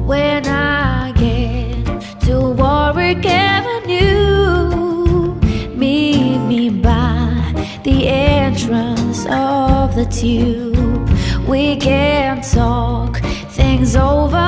When I get to Warwick Avenue, meet me by the entrance of the tube. We can talk things over